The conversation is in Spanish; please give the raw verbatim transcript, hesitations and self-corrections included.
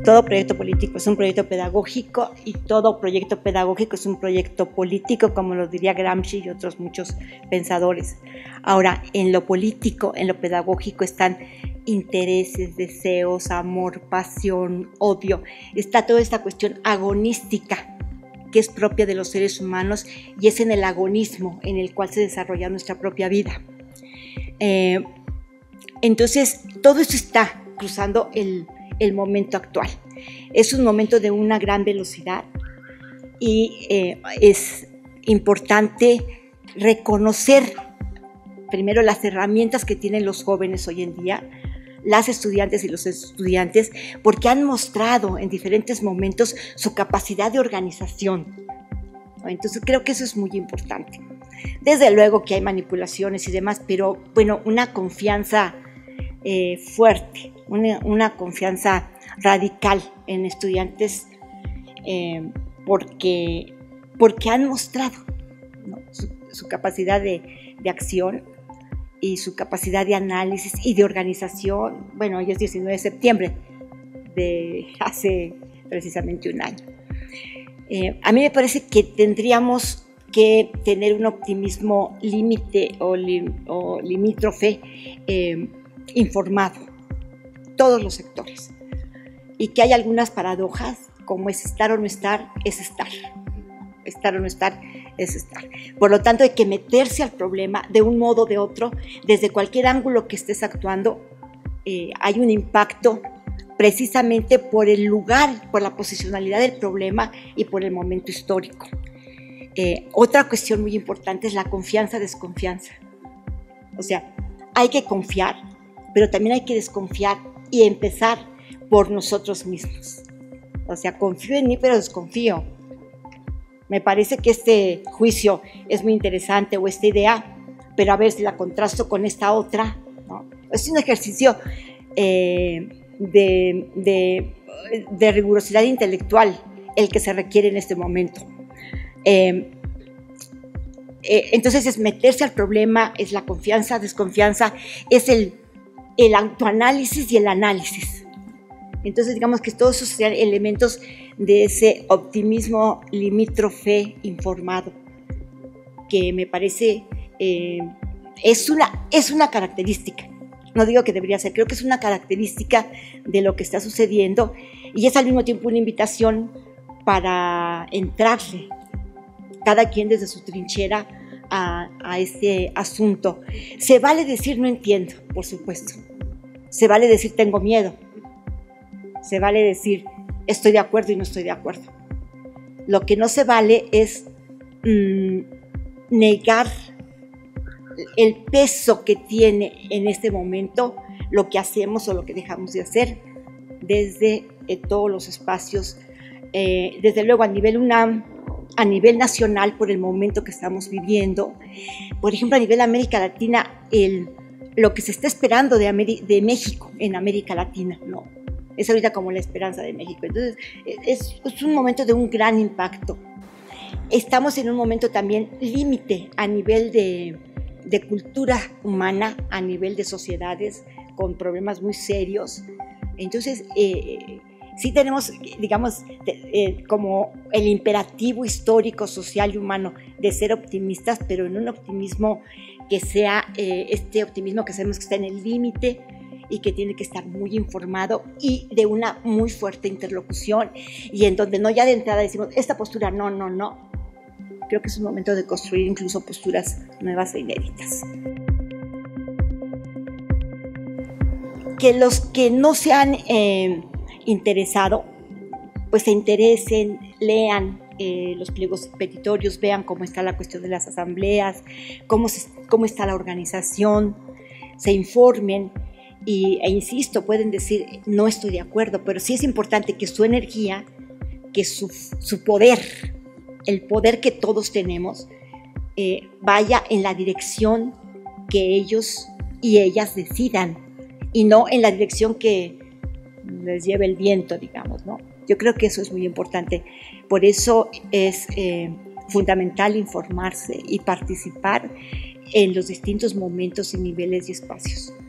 todo proyecto político es un proyecto pedagógico y todo proyecto pedagógico es un proyecto político, como lo diría Gramsci y otros muchos pensadores. Ahora, en lo político, en lo pedagógico están intereses, deseos, amor, pasión, odio. Está toda esta cuestión agonística que es propia de los seres humanos y es en el agonismo en el cual se desarrolla nuestra propia vida. Eh, entonces, todo eso está cruzando el, el momento actual. Es un momento de una gran velocidad y eh, es importante reconocer primero las herramientas que tienen los jóvenes hoy en día, las estudiantes y los estudiantes, porque han mostrado en diferentes momentos su capacidad de organización. Entonces creo que eso es muy importante. Desde luego que hay manipulaciones y demás, pero bueno, una confianza eh, fuerte, una, una confianza radical en estudiantes eh, porque, porque han mostrado, ¿no?, su, su capacidad de, de acción y su capacidad de análisis y de organización. Bueno, hoy es diecinueve de septiembre de hace precisamente un año. Eh, a mí me parece que tendríamos que tener un optimismo límite o, li, o limítrofe eh, informado, todos los sectores, y que hay algunas paradojas, como es estar o no estar, es estar. Estar o no estar es estar. Por lo tanto, hay que meterse al problema de un modo o de otro, desde cualquier ángulo que estés actuando. Eh, hay un impacto precisamente por el lugar, por la posicionalidad del problema y por el momento histórico. Eh, otra cuestión muy importante es la confianza-desconfianza. O sea, hay que confiar, pero también hay que desconfiar y empezar por nosotros mismos. O sea, confío en mí, pero desconfío. Me parece que este juicio es muy interesante o esta idea, pero a ver si la contrasto con esta otra, ¿no? Es un ejercicio eh, de, de, de rigurosidad intelectual el que se requiere en este momento. Eh, eh, entonces es meterse al problema, es la confianza, desconfianza, es el, el autoanálisis y el análisis. Entonces, digamos que todos esos serían elementos de ese optimismo limítrofe informado, que me parece eh, es, una, es una característica. No digo que debería ser, creo que es una característica de lo que está sucediendo y es al mismo tiempo una invitación para entrarle, cada quien desde su trinchera, a, a este asunto. Se vale decir no entiendo, por supuesto. Se vale decir tengo miedo. Se vale decir, estoy de acuerdo y no estoy de acuerdo. Lo que no se vale es mmm, negar el peso que tiene en este momento lo que hacemos o lo que dejamos de hacer desde eh, todos los espacios, eh, desde luego a nivel UNAM, a nivel nacional por el momento que estamos viviendo. Por ejemplo, a nivel América Latina, el, lo que se está esperando de, Ameri- de México en América Latina, ¿no? Es ahorita como la esperanza de México. Entonces, es, es un momento de un gran impacto. Estamos en un momento también límite a nivel de, de cultura humana, a nivel de sociedades con problemas muy serios. Entonces, eh, sí tenemos, digamos, eh, como el imperativo histórico, social y humano de ser optimistas, pero en un optimismo que sea eh, este optimismo que sabemos que está en el límite, y que tiene que estar muy informado y de una muy fuerte interlocución y en donde no ya de entrada decimos esta postura no, no, no. Creo que es un momento de construir incluso posturas nuevas e inéditas. Que los que no se han eh, interesado, pues se interesen, lean eh, los pliegos petitorios, vean cómo está la cuestión de las asambleas, cómo, se, cómo está la organización, se informen. Y, e insisto, pueden decir, no estoy de acuerdo, pero sí es importante que su energía, que su, su poder, el poder que todos tenemos, eh, vaya en la dirección que ellos y ellas decidan, y no en la dirección que les lleve el viento, digamos, ¿no? Yo creo que eso es muy importante. Por eso es eh, fundamental informarse y participar en los distintos momentos y niveles y espacios.